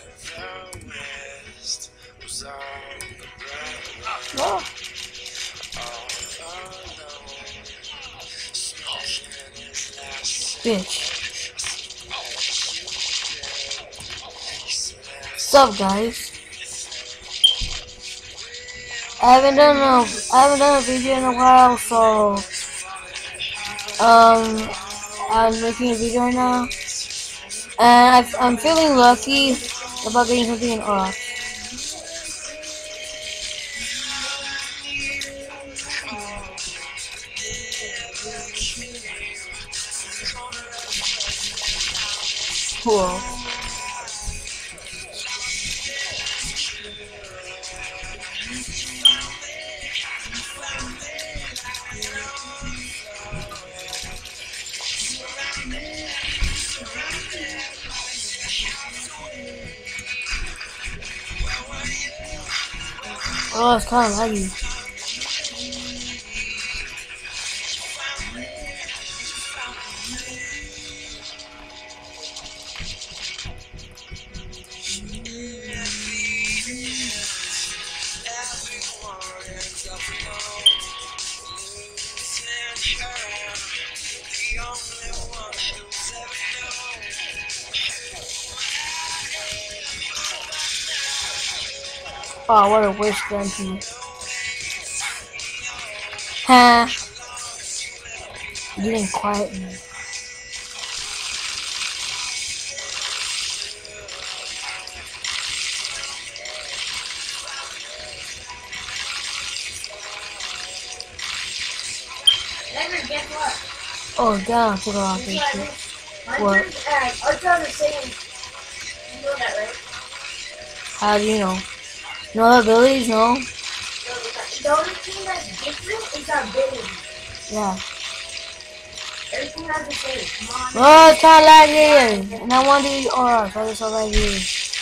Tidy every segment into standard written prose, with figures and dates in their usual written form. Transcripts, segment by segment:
Oh. Bitch. What's up, guys? I haven't done a video in a while, so I'm making a video right now, and I'm feeling lucky about getting something in oryx. Cool. Oh, it's kind of laggy. Oh, what a waste gun too. Ha! You didn't quiet me. Guess what? Oh, God, I took it off this shit. What? I'll try the same. You know that, right? How do you know? No abilities, no? The only thing that's different is our ability. Yeah. Everything has the same. Come on. Oh, it's kind of laggy. And I want to do oryx. Why is it so laggy?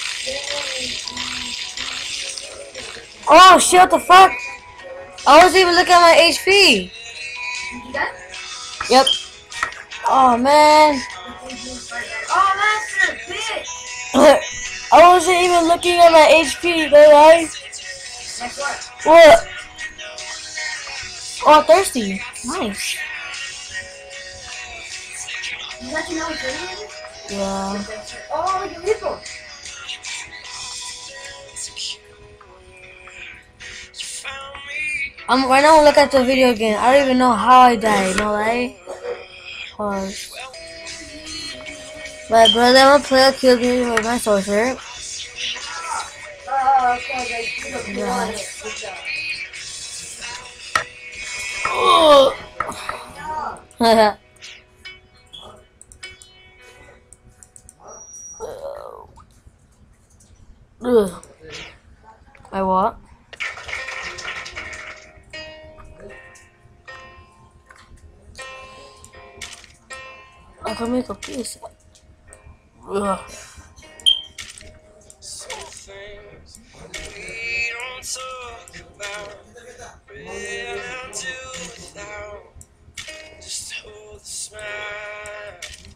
Oh, shit, what the fuck? I wasn't even looking at my HP. You do that? Yep. Oh, man. Oh, master, bitch! I wasn't even looking at my HP, guys. Guess what? What? Oh, thirsty. Nice. You let you know what's in here? Yeah. Oh, look at this one. Right now I'm looking at the video again. I don't even know how I died, no lie. Pause. My brother player killed me with my sorcerer. Oh, okay, Yeah. Oh. Ugh. I what? I can make a piece. Ugh. Some things we don't talk about. Real and do without. Just hold the smile.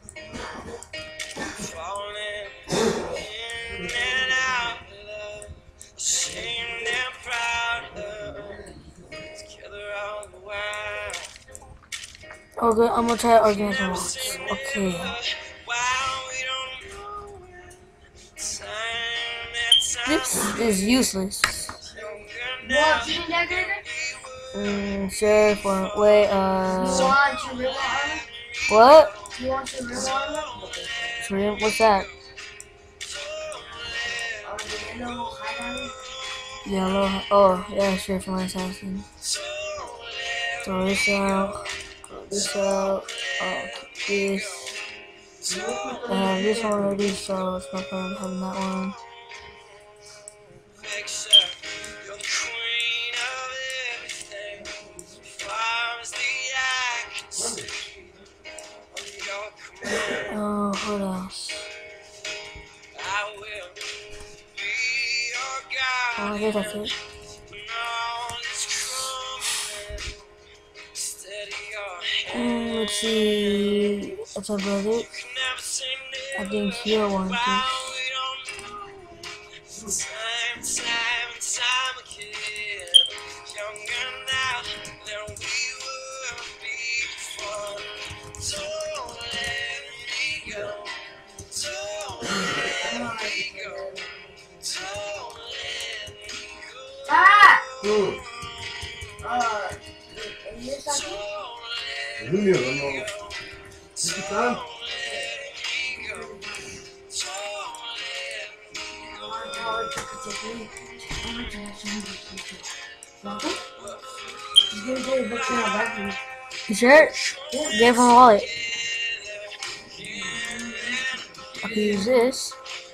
Falling in and out of love. Ashamed and proud of. Together all the while. Okay, I'm gonna try organism rocks. Okay. This is useless. You want cheating decorator? Sure, wait, You want your real armor? what? You want your real armor? Trim? What's that? The yellow highlighter? Yellow, oh, yeah, sure, for my assassin. Throw this out, this out, this. I have this one already, so it's not fun having that one. Oh, what else? Oh, I guess that's it. Let's see. That's about it. I didn't hear one. time again. Younger now than we were before. Don't let me go. Don't let me go. Don't let me go. Ah! 응. English Don't let me 눈이야, 너. go. 일단, Don't let me go. Don't let me go. You sure? Give him a wallet. I can use this.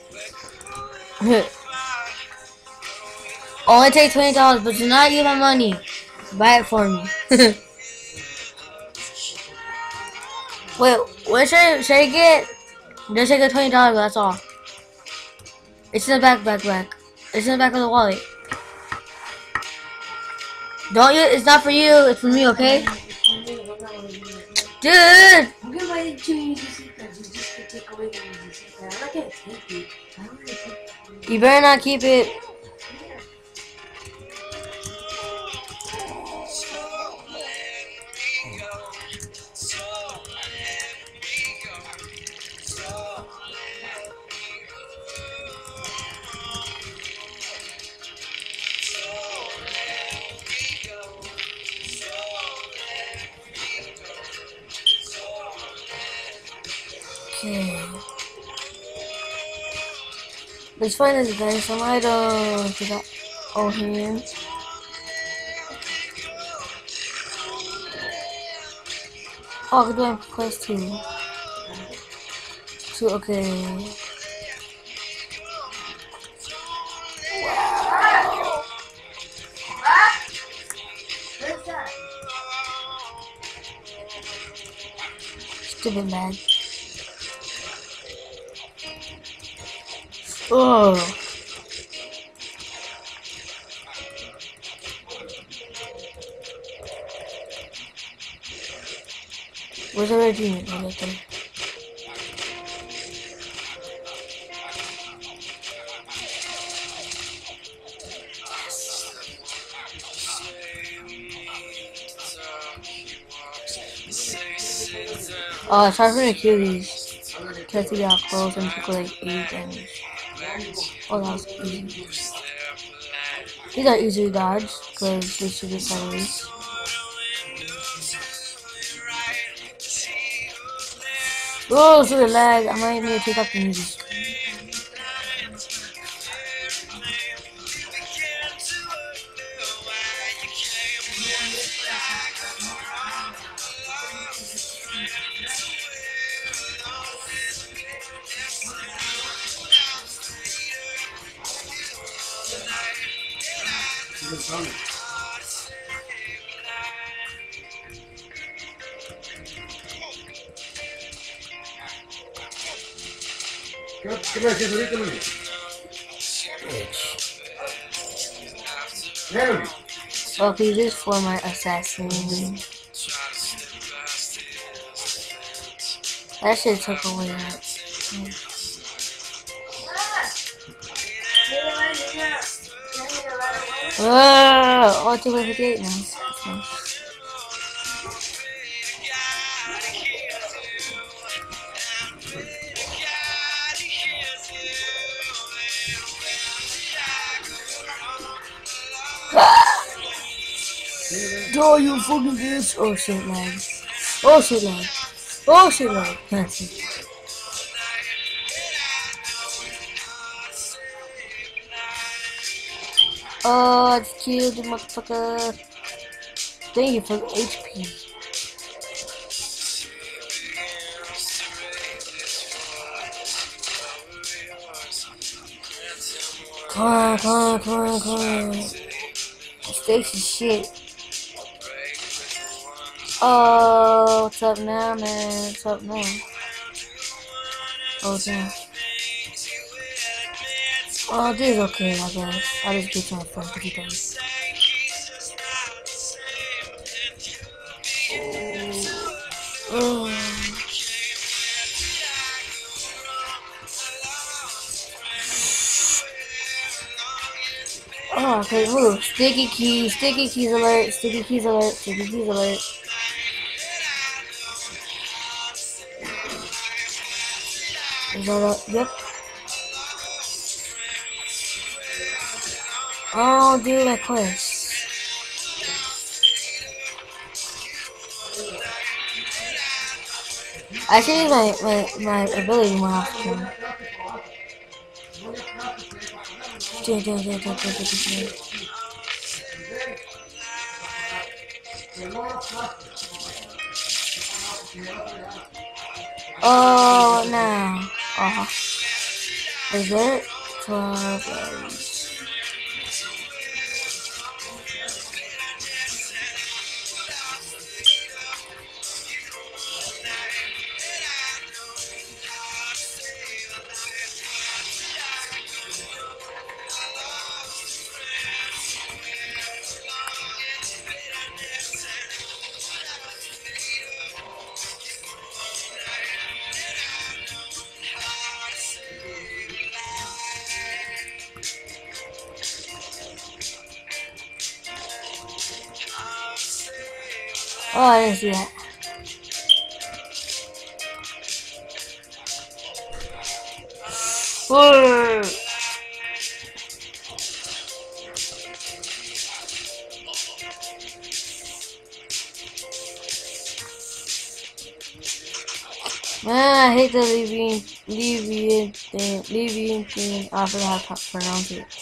Only take $20, but do not use my money. Buy it for me. Wait, what should I get? Just take the $20, that's all. It's in the back. It's in the back of the wallet. Don't you? It's not for you. It's for me, okay? Dude! I'm gonna let you use the secret. You just can take away the secret. I'm not gonna take it. I don't want to take it. You better not keep it. Okay. Let's find this guy some items. We got all here. Oh, I can do it quest too. So, okay. Wow. Where's that? Stupid man. Oh. Where's the red unit? Oh, right there. Oh, it's hard for me to kill these. Because they got close and took like 8 damage. Oh, that was easy. These are easy to dodge because they should be salaries. Oh, so the lag. I might need to take off the music. ¿Qué me decías ahorita, Luis? Henry. Okay, this is for my assassin. That shit took away that. Oh, it's 258 now. That's nice. Oh, you fucking bitch. Oh shit, lag. Oh shit, lag. Oh shit, lag. That's it. Oh, I just killed the motherfucker. Thank you for the HP. Come on. Stacy shit. Oh, what's up now, man? What's up now? Oh, damn. Oh, this is okay, I guess. I'll just get my phone to be done. Oh. Oh, okay, move. Sticky keys alert, sticky keys alert, sticky keys alert. Is that a, yep. Oh, dude, my quest. I should use my ability more often. Oh, now. Oh. Is there 12 berries? Oh, I didn't see that. Whoa. Man, I hate the leaving thing. I forgot how to pronounce it.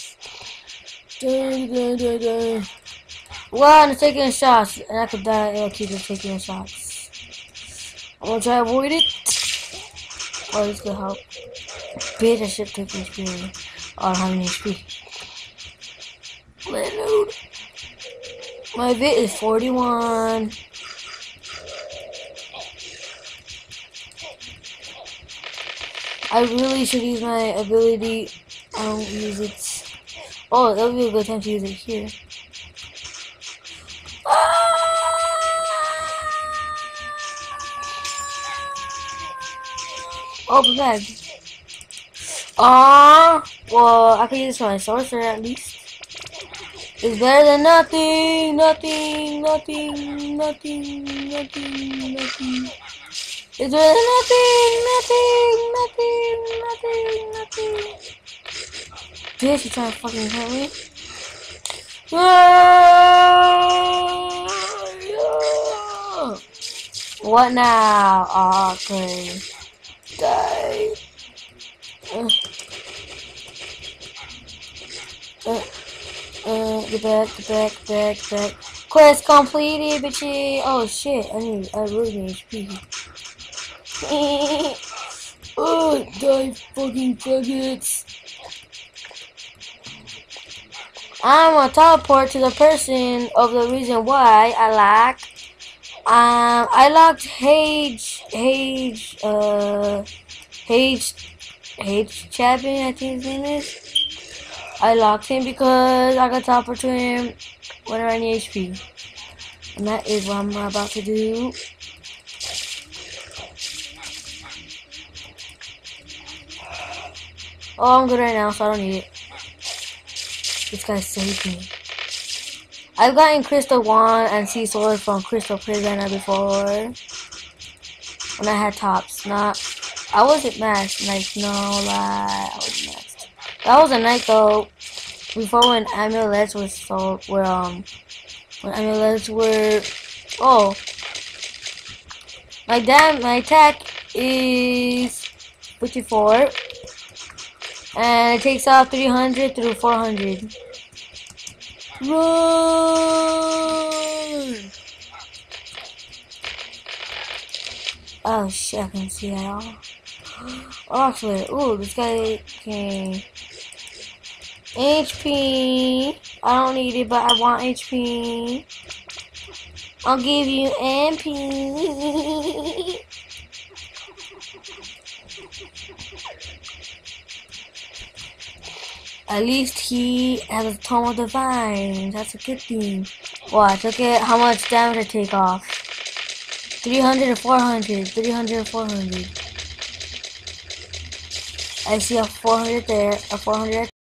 Well, I'm taking shots, and I could die if I keep taking shots. I'm gonna try to avoid it. Oh, this could help. Bitch, I should take HP. Oh, I don't have any HP. Let it load. My bit is 41. I really should use my ability. I don't use it. Oh, that would be a good time to use it here. Oh, bag. Well, I could use my sorcerer at least. It's better than nothing. It's better than nothing. Bitch, you trying to fucking hurt me? What now? Oh, okay. Die. Get back. Quest completed, bitchy. Oh shit, I really need HP. Oh, die fucking faggots. I'm gonna teleport to the person of the reason why I locked Hage Chapman, I think his name is. I locked him because I got teleport to him whenever I need HP. And that is what I'm about to do. Oh, I'm good right now, so I don't need it. This guy saved me. I've gotten Crystal Wand and Sea Sword from Crystal Prison before. When I had tops, I wasn't maxed. Like, no lie, I was maxed. That was a night though. Before when amulets were sold, when amulets were, oh, my attack is 54. And it takes out 300 through 400. Run! Oh shit, I can see that all. Oh, actually, ooh, this guy can. HP. I don't need it, but I want HP. I'll give you MP. At least he has a Tome of Divine. That's a good thing. Watch, look at how much damage I take off. 300 to 400. 300 to 400. I see a 400 there, a 400